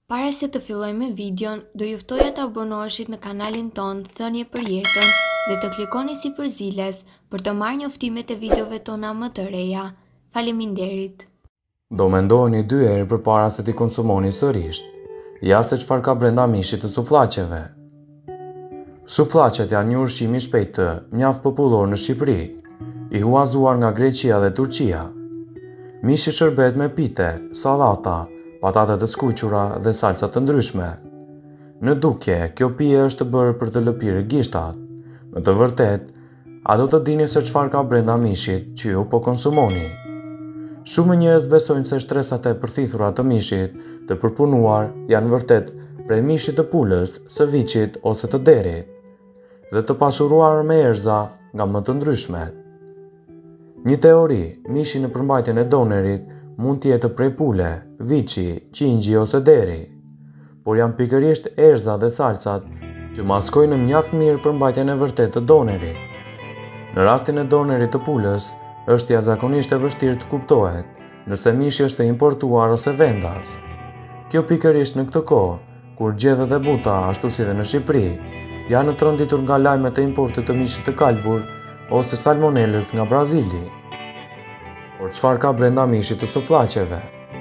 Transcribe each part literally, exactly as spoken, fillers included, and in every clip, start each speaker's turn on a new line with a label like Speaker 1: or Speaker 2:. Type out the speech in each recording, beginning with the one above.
Speaker 1: Para se të fillojmë videon, do ju ftoja të abonoheshit në kanalin ton Thënie për Jetën dhe të klikoni si përziles për të marrë njoftimet e videove tona më të reja. Faleminderit.
Speaker 2: Do mendoheni dy herë përpara se t'i konsumoni sërish, ja se çfarë ka brenda mishit të sufllaqeve. Sufllaqet janë një ushqim i shpejtë, mjaft popullor në Shqipëri, i huazuar nga Greqia dhe Turqia. Mishi shërbet me pite, sallata, patate të skuqura dhe salca të ndryshme. Në dukje, kjo pije është të bërë për të lëpirë gishtat. Në të vërtet, a do të dini se çfarë ka brenda mishit që ju po konsumoni? Shumë njerëz besojnë se shtresat e përthithura të mishit të përpunuar janë vërtet prej mishit të pulës, së viçit ose të derit, dhe të pasuruar me erza nga më të ndryshmet. Një teori, mishi në përmbajtjen e donerit mund të jetë prej pule, viçi, qingji ose deri, por janë pikërisht erza dhe salcat që maskojnë mjaft mirë përmbajtjen e vërtet të donerit. Në rastin e donerit të pulës, është jashtëzakonisht e vështirë të kuptohet nëse mishi është importuar ose vendas. Kjo pikërisht në këtë kohë, kur gjedhet e buta, ashtu si dhe në Shqipëri, janë të rënditur nga lajmet e importit të mishit të kalbur ose salmonelës nga Brazili. Por çfarë ka brenda mishit të sufllaqeve?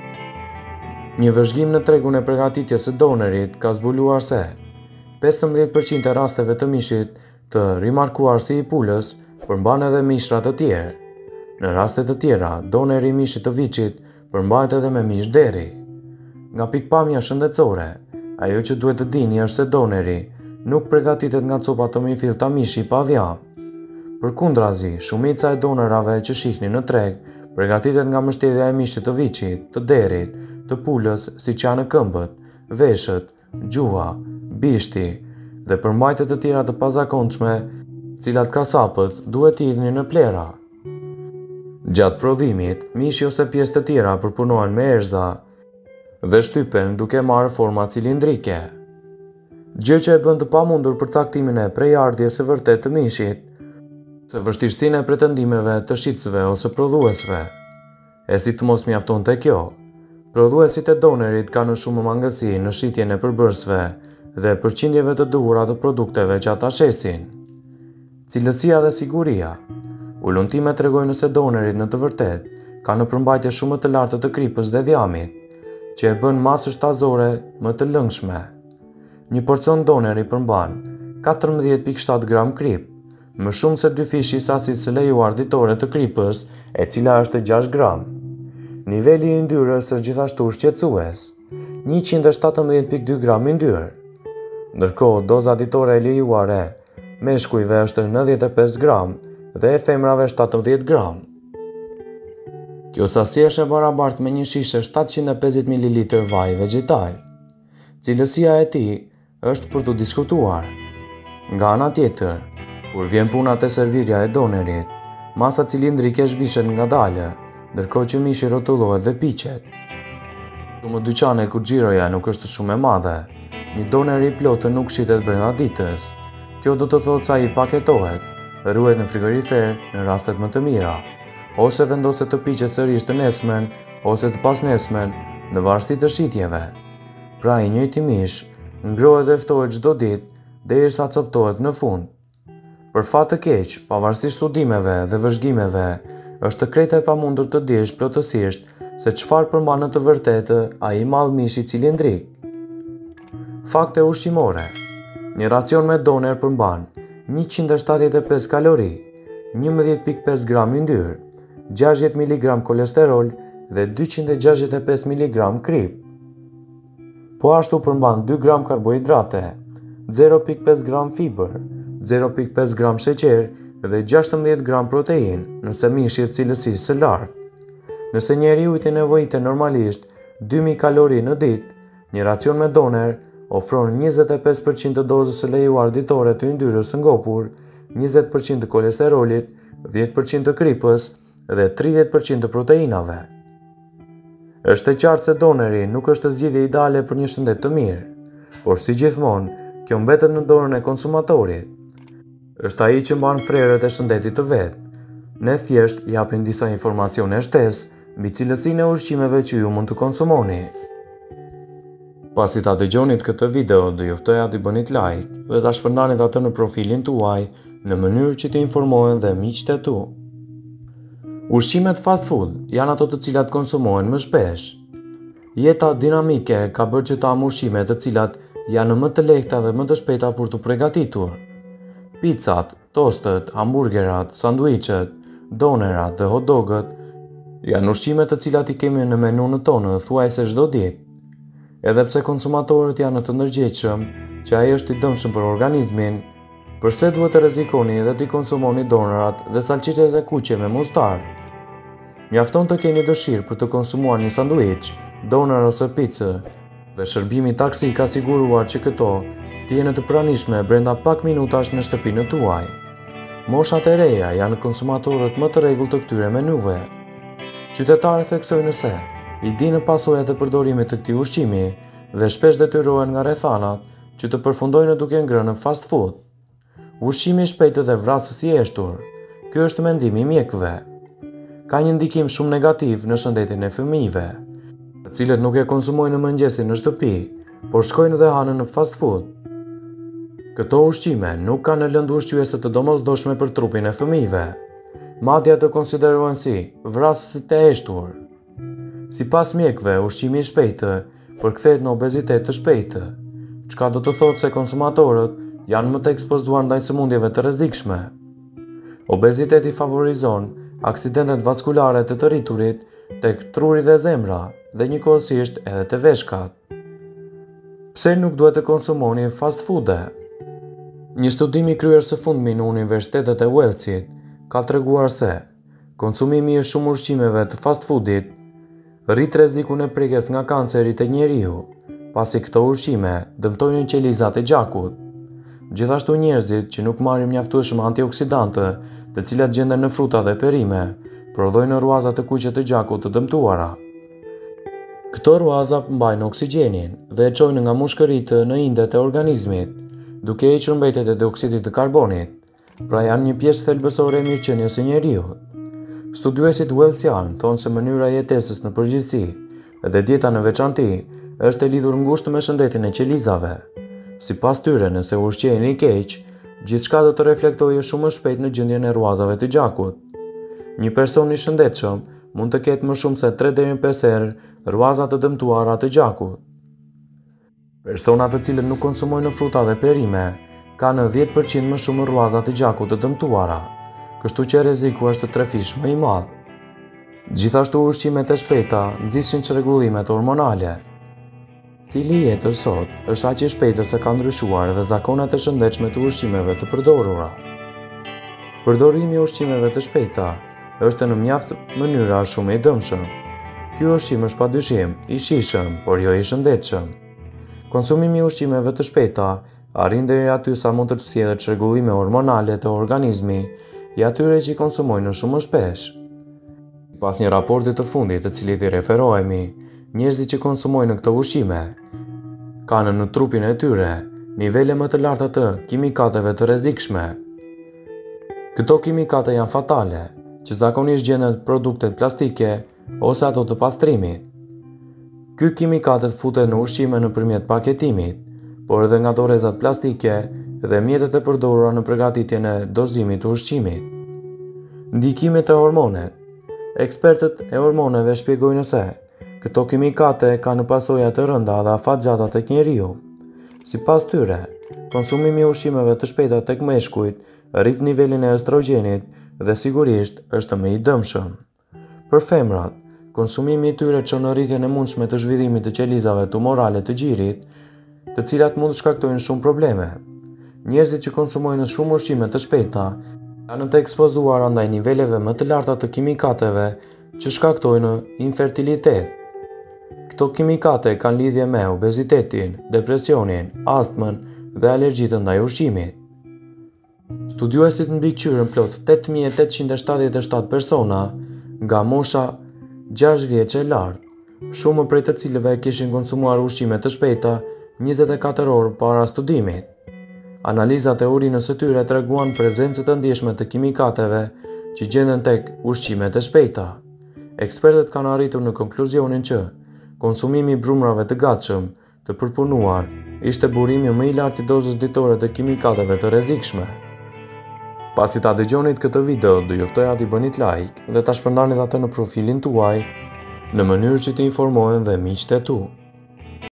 Speaker 2: Një vëzhgim në tregun e përgatitjes së donerit ka zbuluar se pesëmbëdhjetë përqind e rasteve të mishit të rimarkuar si i pulës përmban edhe mishra të tjerë. Në raste të tjera, doneri i mishit të viçit përmbahet edhe me mish deri. Nga pikpamja shëndetësore, ajo që duhet të dini është se doneri nuk përgatitet nga copa të mifillta mishi pa dhjam. Përkundrazi, shumica e donerave që shihni në treg përgatitet nga mbështetja e mishit të viçit, të derit, të pulës, siç janë këmbët, veshët, gjuha, bishti dhe përmbajtje të tjera të pazakonshme, të cilat kasapët duhet t'i hidhnin në plera. Gjatë prodhimit, mishi ose pjesë të tjera përpunohen me erza dhe shtypen duke marrë forma cilindrike. Gjë që e bën të pamundur përcaktimin e prejardhjes së vërtetë të mishit, se vështirësinë e pretendimeve të shitësve ose prodhuesve. E si të mos mjaftonte kjo, prodhuesit e donerit kanë shumë mangësi në shitjen e përbërësve dhe përqindjeve të duhura të produkteve që ata shesin. Cilësia dhe siguria. Uluntimet tregojnë se donerit në të vërtet ka në përmbajtje shumë të lartë të kripës dhe dhjamit, që e bën masën shtazore më të lëngshme. Një porcion doneri përmban katërmbëdhjetë pikë shtatë gram krip, më shumë se dy fishi i sasisë së lejuar ditore të kripës, e cila është gjashtë gram. Niveli i yndyrës është gjithashtu shqetësues, njëqind e shtatëmbëdhjetë pikë dy gram yndyrë. Ndërkohë, doza ditore e lejuar e meshkujve është nëntëdhjetë e pesë gram dhe e femrave shtatëmbëdhjetë gram. Kjo sasi është e barabartë me një shishe shtatëqind e pesëdhjetë mililitër vaj vegetal. Cilësia e tij është për të diskutuar. Nga ana tjetër, kur vjen puna te servirja e donerit, masa cilindrike zhvishet ngadalë, ndërkohë që mishi rrotullohet dhe piqet. Shumë dyqane ku xhiroja nuk është shumë e madhe, një doner i plotë nuk shitet brenda ditës. Kjo do të thotë se ai paketohet, ruhet në frigorifer në rastet më të mira, ose vendoset të piqet sërish të nesmen ose të pasnesmen në varësi të shitjeve. Pra i njëjti mish ngrohet dhe ftohet çdo ditë derisa coptohet në fund. Për fat të keq, pavarësisht studimeve dhe vëzhgimeve, është krejt e pamundur të dish plotësisht se çfarë përmban në të vërtetë ai mall mishi cilindrik. Fakte ushqimore. Një racion me doner përmban njëqind e shtatëdhjetë e pesë kalori, njëmbëdhjetë pikë pesë gram yndyrë, gjashtëdhjetë miligram kolesterol dhe dyqind e gjashtëdhjetë e pesë miligram krip. Po ashtu përmban dy gram karbohidrate, zero pikë pesë gram fibër, zero pikë pesë gram sheqer dhe gjashtëmbëdhjetë gram protein nëse mishi është cilësisë së lartë. Nëse njeriu i nevojitet normalisht dy mijë kalori në ditë, një racion me doner ofron njëzet e pesë përqind të dozës së lejuar ditore të yndyrës së ngopur, njëzet përqind të kolesterolit, dhjetë përqind të kripës dhe tridhjetë përqind të proteinave. Është e qartë se doneri nuk është zgjidhje ideale për një shëndet të mirë, por si gjithmonë, kjo mbetet në dorën e konsumatorit. Është ai që mban frerët e shëndetit të vet. Ne thjesht japim disa informacione shtesë mbi cilësinë e ushqimeve që ju mund të konsumoni. Pasi ta dëgjonit këtë video, do juftoja t'i bënit like dhe ta shpërndanit atë në profilin tuaj në mënyrë që të informohen dhe miqtë e tu. Ushqimet fast food janë ato të cilat konsumohen më shpesh. Jeta dinamike ka bërë që të am ushqime të cilat janë më të lehta dhe më të shpejta për të përgatitur. Pizzat, tostët, hamburgerat, sanduiqet, donerat dhe hot dogët janë ushqime të cilat i kemi në menun tonë thuajse çdo ditë. Edhe pse konsumatorët janë të ndërgjegjshëm që ai është i dëmshëm për organizmin, përse duhet të rrezikoni dhe të konsumoni donerat dhe salciçet e kuqe me mustar? Mjafton të keni dëshirë për të konsumuar një sanduiç, doner ose picë, dhe shërbimi taksi ka siguruar që këto të jenë të pranishme brenda pak minutash në shtëpinë tuaj. Moshat e reja janë konsumatorët më të rregullt të këtyre menuve. Qytetarët theksojnë se i dinë pasojat e përdorimit të këtij ushqimi dhe shpesh detyrohen nga rrethanat që të përfundojnë duke ngrënë fast food. Ushqimi i shpejtë dhe vrasës i eshtur. Ky është mendimi i mjekëve. Ka një ndikim shumë negativ në shëndetin e fëmijëve, të cilët nuk e konsumojnë në mëngjesin në shtëpi, por shkojnë dhe hanë në fast food. Këto ushqime nuk kanë lëndë ushqyese të domosdoshme për trupin e fëmijëve, madje të konsiderohen si vrasësit e eshtur. Sipas mjekëve, ushqimi i shpejtë përkthehet në obezitet të shpejtë, çka do të thotë se konsumatorët janë më të ekspozuar ndaj sëmundjeve të rrezikshme. Obeziteti favorizon aksidentet vaskulare të të rriturit tek truri dhe zemra dhe njëkohësisht edhe të veshkat. Pse nuk duhet të konsumoni fast food? Një studim i kryer së fundmi në Universitetet e Walesit ka treguar se konsumimi i shumë ushqimeve të fast foodit rrit rrezikun e prekjes nga kanceri te njeriu, pasi këto ushqime dëmtojnë qelizat e gjakut. Gjithashtu njerëzit që nuk marrin mjaftueshëm antioksidantë, të cilat gjenden në fruta dhe perime, prodhojnë ruaza të kuqe të gjakut të dëmtuara. Këto ruaza mbajnë oksigjenin dhe e çojnë nga mushkëritë në indet e organizmit, duke hequr mbetjet e dioksidit të karbonit. Pra janë një pjesë thelbësore e mirëqenies së njeriut. Studiuesit walesian thonë se mënyra e jetesës në përgjithësi dhe dieta në veçanti është e lidhur ngushtë me shëndetin e qelizave. Sipas tyre, nëse ushqeheni keq, gjithçka do të reflektojë shumë më shpejt në gjendjen e ruazave të gjakut. Një person i shëndetshëm mund të ketë më shumë se tre deri në pesë herë ruaza të dëmtuara të gjakut. Personat të cilët nuk konsumojnë fruta dhe perime kanë dhjetë përqind më shumë ruaza të gjakut të dëmtuara, kështu që rreziku është tre fish më i madh. Gjithashtu ushqimet e shpejta nxjishin çrregullimet hormonale. Stili i jetës sot është aq i shpejtë se ka ndryshuar edhe zakonet e shëndetshme të ushqimeve të përdorura. Përdorimi i ushqimeve të shpejta është në mjaft mënyra shumë i dëmshëm. Ky ushqim është padyshim i shijshëm, por jo i shëndetshëm. Konsumimi i ushqimeve të shpejta arrin deri aty sa mund të sjellë çrregullime hormonale të organizmi i atyre që i konsumojnë shumë më shpesh. Pas një raporti të fundit të cilit i referohemi, njerëzit që konsumojnë këto ushqime kanë në trupin e tyre nivele më të larta të kimikateve të rrezikshme. Këto kimikate janë fatale, që zakonisht gjenden në produktet plastike ose ato të pastrimit. Ky kimikatet futen në ushqime nëpërmjet paketimit, por edhe nga dorezat plastike dhe mjetet e përdorura në përgatitjen e dozimit të ushqimit. Ndikimet e hormonet. Ekspertët e hormoneve shpjegojnë se këto kimikate kanë pasoja të rënda dhe afatgjata tek njeriu. Sipas tyre, konsumimi i ushqimeve të shpejta tek meshkujt rrit nivelin e estrogjenit dhe sigurisht është më i dëmshëm. Për femrat, konsumimi i tyre çon në rritjen e mundshme të zhvillimit të qelizave tumorale të gjirit, të cilat mund të shkaktojnë shumë probleme. Njerëzit që konsumojnë shumë ushqime të shpejta janë të ekspozuara ndaj niveleve më të larta të kimikateve që shkaktojnë infertilitet. Këto kimikate kanë lidhje me obezitetin, depresionin, astmën dhe alergjitë ndaj ushqimit. Studiuesit mbikëqyrën plot tetë mijë e tetëqind e shtatëdhjetë e shtatë persona nga mosha gjashtë vjeç e lartë, shumë prej të cilëve kishin konsumuar ushqime të shpejta njëzet e katër orë para studimit. Analizat e urinës së tyre treguan prezencë të ndjeshme të kimikateve që gjenden tek ushqimet e shpejta. Ekspertët kanë arritur në konkluzionin që konsumimi i brumrave të gatshëm të përpunuar ishte burimi më i lartë i dozës ditore të kimikateve të rrezikshme. Pasi ta dëgjonit këtë video, do ju ftoja t'i bënit like dhe ta shpërndanit atë në profilin tuaj në mënyrë që të informohen dhe miqtë e tu.